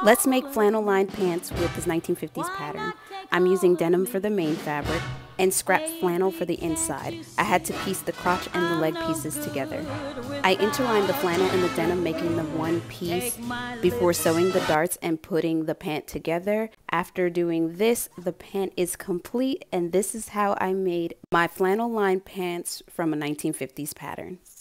Let's make flannel lined pants with this 1950s pattern. I'm using denim for the main fabric and scrap flannel for the inside. I had to piece the crotch and the leg pieces together. I interlined the flannel and the denim, making them one piece before sewing the darts and putting the pant together. After doing this, the pant is complete, and this is how I made my flannel lined pants from a 1950s pattern.